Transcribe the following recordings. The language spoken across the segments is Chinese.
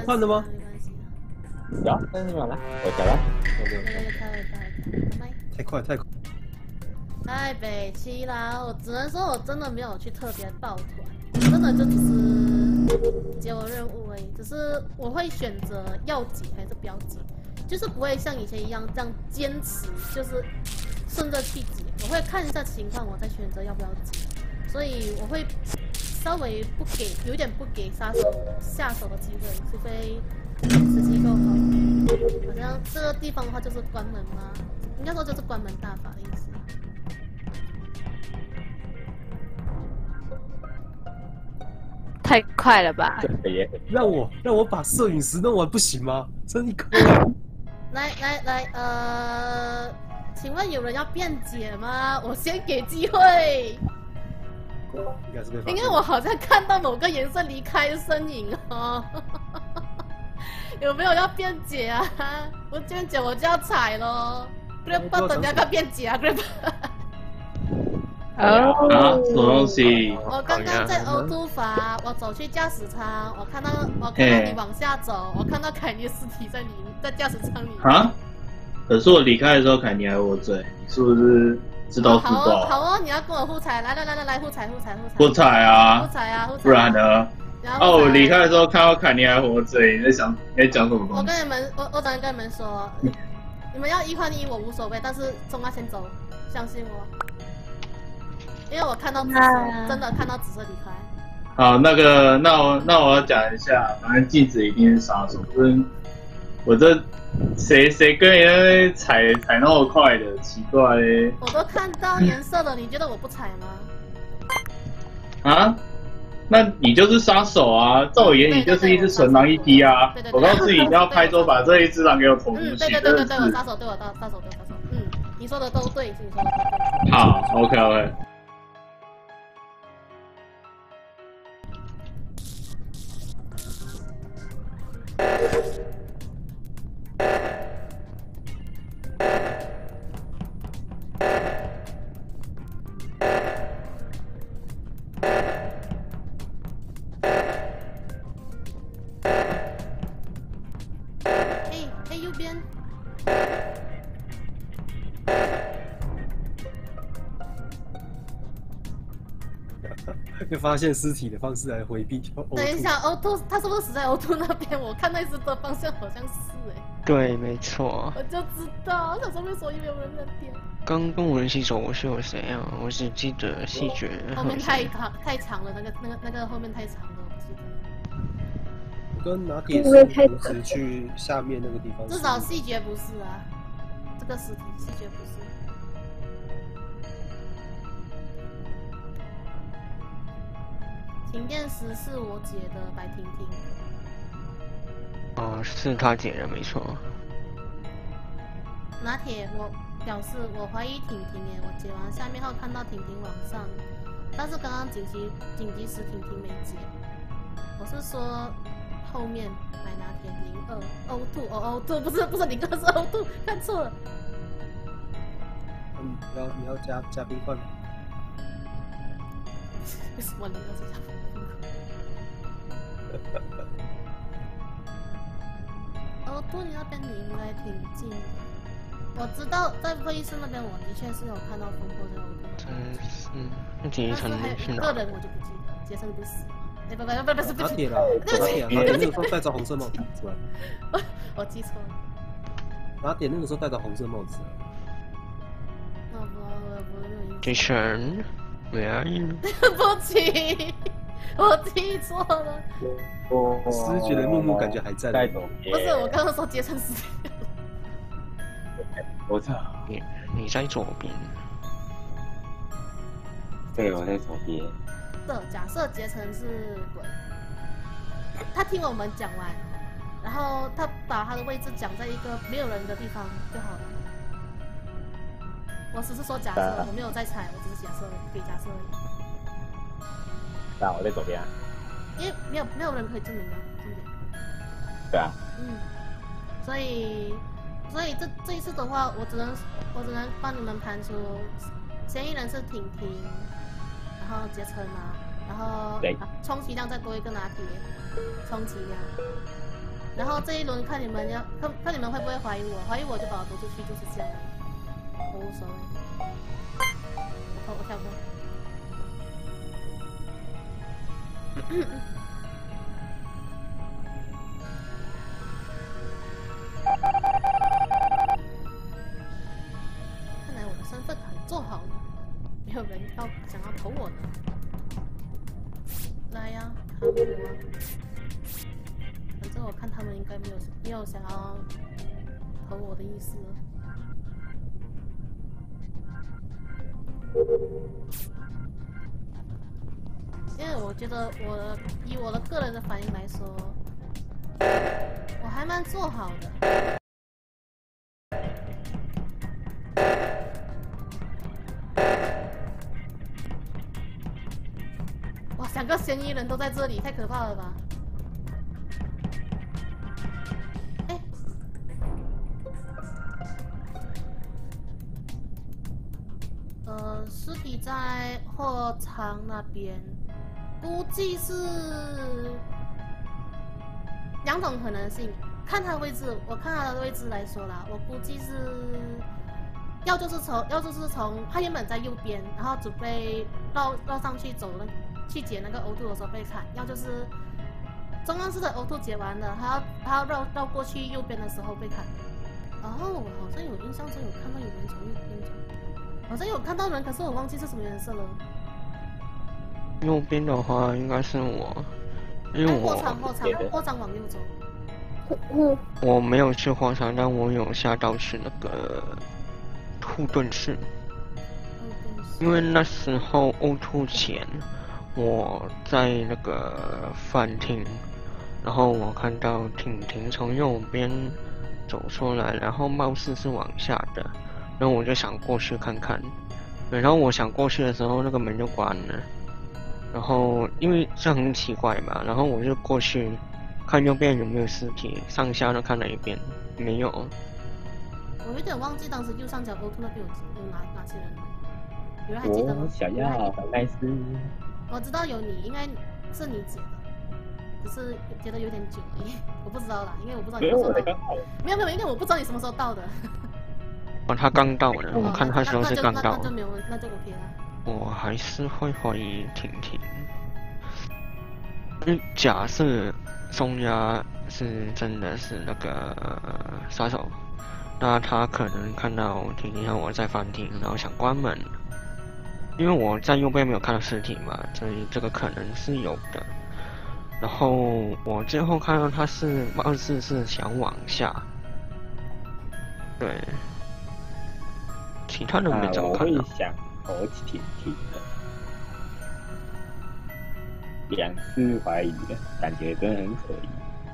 换了吗？ 没关系。 有，但是没有来，我讲了。 拜。 太快太快！ 太北七啦！我只能说我真的没有去特别抱团，真的就只是接我任务而已。只是我会选择要解还是不要解，就是不会像以前一样这样坚持，就是顺着去解。我会看一下情况，我再选择要不要解。所以我会稍微有一点不给杀手下手的机会，除非时机够好一点。好像这个地方的话就是关门吗？应该说就是关门大法的意思。 太快了吧！ 让我把摄影师弄完不行吗？真可来，请问有人要辩解吗？我先给机会。 应该是被发现。 因为我好像看到某个颜色离开身影哦。有没有要辩解啊？不辩解我就要踩咯。Grab， 等下要辩解啊 ，Grab。 啊，什么东西？ 我刚刚在O2阀，我走去驾驶舱，我看到你往下走，我看到凯尼尸体在驾驶舱里。 啊？可是我离开的时候，凯尼还活着，你是不是知道自爆？ 好哦，你要跟我互踩，来互踩。 互踩啊！ 互踩啊！ 不然呢？哦，我离开的时候看到凯尼还活着，你在讲什么东西？ 我跟你们，我等下跟你们说，你们要1换1我无所谓，但是钟阿先走，相信我。因为我看到紫色，真的看到紫色离开。 好，那我要讲一下，反正镜子一定是杀手，我这谁跟人家踩那么快的，奇怪嘞。 我都看到颜色了，你觉得我不踩吗？啊？那你就是杀手啊！在我眼里就是一只纯狼一匹啊！我告诉你，你要拍桌把这一只狼给我投出去。 对，我杀手，对我杀手。你说的都对，你说的都对。 好 ，OK。 右边。 用发现尸体的方式来回避。 等一下，O2，他是不是死在 O2 那边？我看那只的方向好像是对，没错。 我就知道，他上面说没有人在点。 刚跟我一起走，我是有谁啊？我只记得细节。 后面太长了，那个后面太长了，我不记得。 我跟拿铁是同时去下面那个地方。 至少细节不是啊，这个尸体细节不是。停电时是我姐的白婷婷。 哦，是他姐的，没错。 拿铁，我表示我怀疑婷婷耶，我解完下面后看到婷婷往上，但是刚刚紧急时婷婷没解。我是说后面白拿铁02 O2 不是02是 O2 看错了。 你要加冰块吗？ 为什么你要加冰块？O2你那边你应该挺近的。我知道在会议室那边，我的确是有看到风波在 O2。 那第一层是哪？个人我就不记得，杰森不是。不是。 拿铁啦，拿铁那个时候戴着红色帽子是吧？ 我记错了。 拿铁那个时候戴着红色帽子。 我不有。 杰森 ，Where are you？ 对不起，我记错了。 失觉的怒目感觉还在。 不是，我刚刚说杰森死掉了。 我操！ 你在左边。 对，我在左边。 假设杰森是鬼，他听我们讲完，然后他把他的位置讲在一个没有人的地方就好了。我只是说假设，我没有在猜，我只是假设，给假设而已。 对啊，我在左边啊。 因为没有人可以证明啊，重点。 对啊。 所以这一次的话，我只能帮你们盘出嫌疑人是婷婷，然后杰森啊，然后充其量再多一个拿铁，充其量。 然后这一轮看你们看你们会不会怀疑我，怀疑我就把我拖出去，就是这样。我无所谓。我跳过。看来我的身份很做好了，没有人想要投我呢。来呀，看我啊！反正我看他们应该没有想要投我的意思了。因为我觉得以我的个人的反应来说，我还蛮做好的。哇，2个嫌疑人都在这里，太可怕了吧！哎，尸体在货仓那边，估计是2种可能性。看他的位置，我看他的位置来说啦，我估计是要就是从他原本在右边，然后准备绕上去走了。去解那个O2的时候被砍，要就是中央式的O2解完了，他要绕过去右边的时候被砍。然后我好像有印象中有看到有人从右边走，好像有看到人，可是我忘记是什么颜色了。 右边的话应该是我，因为货仓往右走。我没有去货仓，但我有下到去那个护盾室，因为那时候O2前。我在那个饭厅，然后我看到婷婷从右边走出来，然后貌似是往下的，然后我就想过去看看，然后我想过去的时候，那个门就关了，然后因为这很奇怪嘛，然后我就过去看右边有没有尸体，上下都看了一遍，没有。 我有点忘记当时右上角O2那边有哪些人，有人还记得吗？ 小亚白丝。 我知道有你，应该是你解的，只是觉得有点久而已，我不知道啦，因为我不知道你什么时候到。没有，因为我不知道你什么时候到的。 哦，他刚到的，我看他时候是刚到。 那就没有，那就 OK 了。 我还是会怀疑婷婷，因为假设松鸦是真的是那个杀手，那他可能看到婷婷和我在饭厅，然后想关门。因为我在右边没有看到尸体嘛，所以这个可能是有的。然后我最后看到他是貌似是想往下，对，其他人没怎么看到。 我会想投婷婷的，2次怀疑的感觉真的很可疑。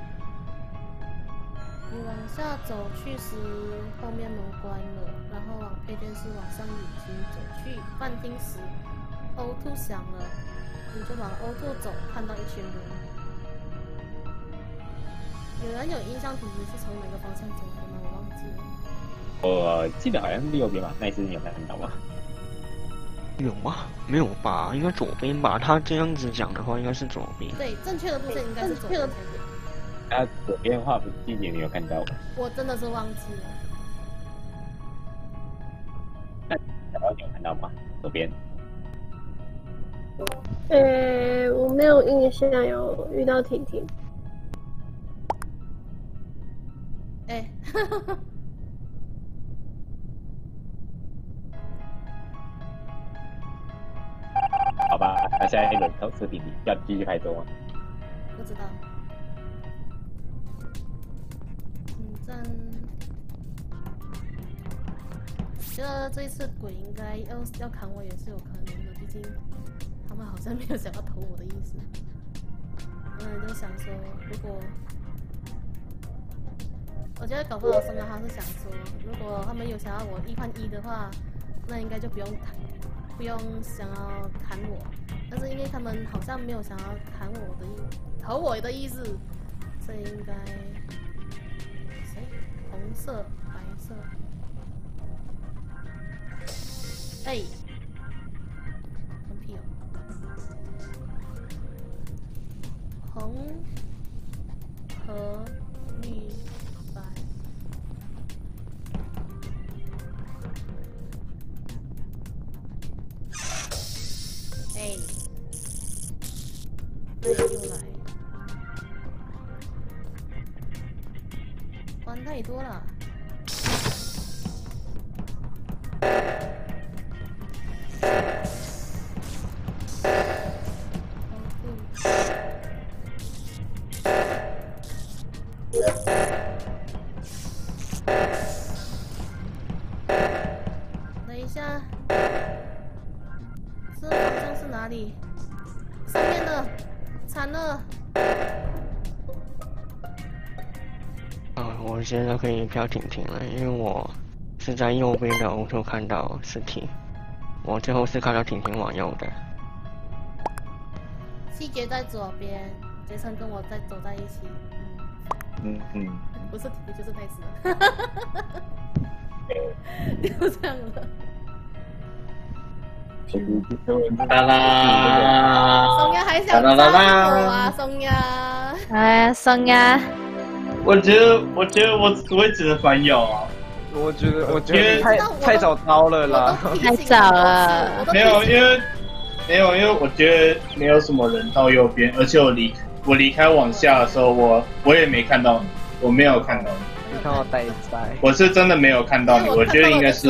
你往下走去时，后面门关了，然后往配电室往上引擎走去饭厅时 ，O2 响了，你就往 O2 走，看到一群人。有人有印象，婷婷是从哪个方向走的吗？我忘记了。 我记得好像是右边吧，那一次你有看到吗？ 有吗？没有吧？应该左边吧？他这样子讲的话，应该是左边。 对，正确的路线应该是左边。 他左边的话，不是季姐你有看到吗？ 我真的是忘记了。 那小宝你有看到吗？左边？ 我没有印象有遇到婷婷。 好吧，那下一轮投尸体要继续拍多吗？ 不知道。觉得这一次鬼应该要砍我也是有可能的，毕竟他们好像没有想要投我的意思。就想说，如果我觉得搞不好松他是想说，如果他们有想要我1换1的话，那应该就不用想要砍我。但是因为他们好像没有想要砍我的投我的意思，所以应该红色、白色。哎，放屁哦！红和那也又来，玩太多了。等一下，这好像是哪里？上面的，惨了！ 我现在可以飘婷婷了，因为我是在右边的屋处看到尸体，我最后是看到婷婷往右的。 细节在左边，杰森跟我走在一起。不是婷婷就是奈斯。就这样了。 啦啦， 松鸭还想抓我啊，松鸭！ 哎，松鸭， 我觉得我只能反咬啊。 我觉得太早刀了啦， 太早了。 没有，因为我觉得没有什么人到右边，而且我离开往下的时候，我也没看到你，我没有看到你。 你看我呆呆， 我是真的没有看到你，我觉得应该是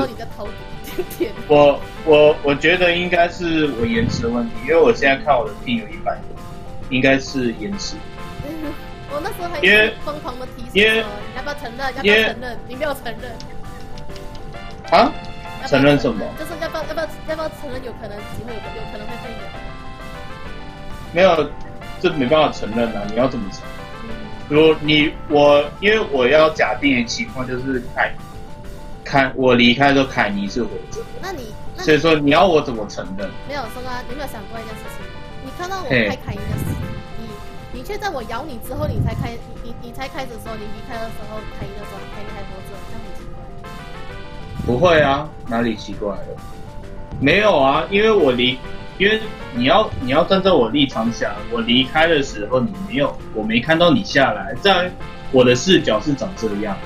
我觉得应该是我延迟的问题，因为我现在看我的 P 有100，应该是延迟。 我那时候还疯狂的提示说，你要不要承认？要不要承认？你没有承认。 啊？承认什么？ 就是要不要承认？有可能机会有可能会被有。 没有，这没办法承认啊！你要怎么承认？如果因为我要假定的情况就是我离开的时候凯尼是活着的，所以说你要我怎么承认？ 没有，松哥，你有没有想过一件事情？你看到我开凯尼的死，你却在我咬你之后，你才开始说你离开的时候，凯尼的时候凯尼还活着，这样很奇怪。 不会啊，哪里奇怪了？没有啊，因为你要站在我立场想，我离开的时候我没看到你下来，在我的视角是长这样。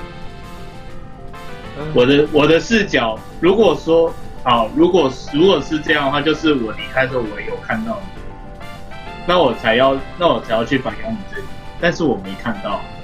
我的视角，如果说好，如果是这样的话，就是我离开的时候我有看到你，那我才要去反咬你这里，但是我没看到。